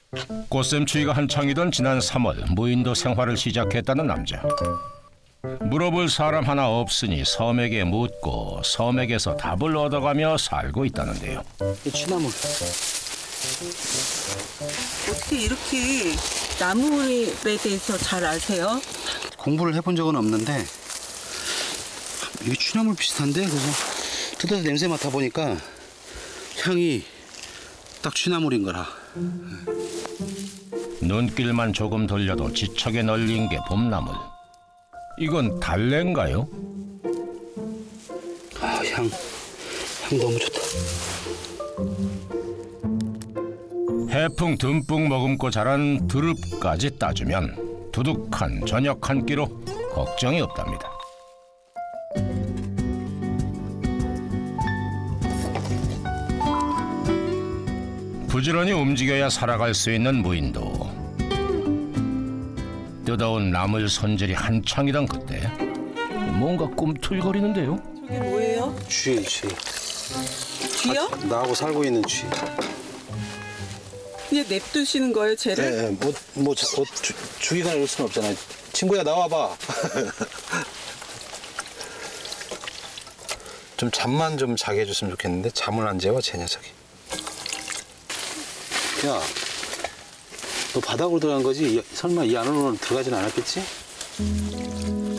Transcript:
꽃샘추위가 한창이던 지난 3월 무인도 생활을 시작했다는 남자. 물어볼 사람 하나 없으니 섬에게 묻고 섬에게서 답을 얻어가며 살고 있다는데요. 이 취나물. 어떻게 이렇게 나무에 대해서 잘 아세요? 공부를 해본 적은 없는데 이게 취나물 비슷한데 그래서 뜯어서 냄새 맡아보니까 향이 딱 취나물인 거라. 눈길만 조금 돌려도 지척에 널린 게 봄나물. 이건 달래인가요? 아, 향 너무 좋다. 해풍 듬뿍 머금고 자란 드릅까지 따주면 두둑한 저녁 한 끼로 걱정이 없답니다. 부지런히 움직여야 살아갈 수 있는 무인도. 뜨거운 나물 손질이 한창이던 그때 뭔가 꿈틀거리는데요. 저게 뭐예요? 쥐. 쥐요? 나하고 살고 있는 쥐. 그냥 냅두시는 거예요, 쟤를? 네, 죽이거나 이럴 수는 없잖아요. 친구야, 나와봐. 좀 잠만 좀 자게 해줬으면 좋겠는데 잠을 안 재워, 제 녀석이. 야, 너 바닥으로 들어간 거지? 설마 이 안으로는 들어가진 않았겠지?